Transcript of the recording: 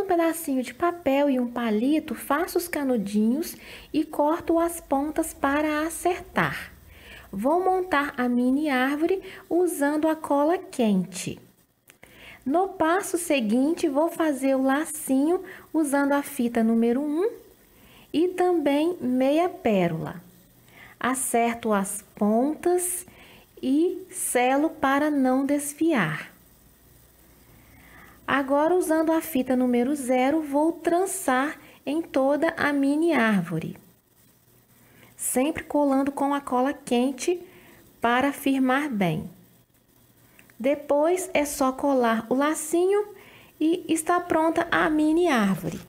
pedacinho de papel e um palito, faço os canudinhos e corto as pontas para acertar. Vou montar a mini árvore usando a cola quente. No passo seguinte, vou fazer o lacinho usando a fita número 1 e também meia pérola. Acerto as pontas e selo para não desfiar. Agora, usando a fita número 0, vou trançar em toda a mini árvore, sempre colando com a cola quente para firmar bem. Depois é só colar o lacinho e está pronta a mini árvore.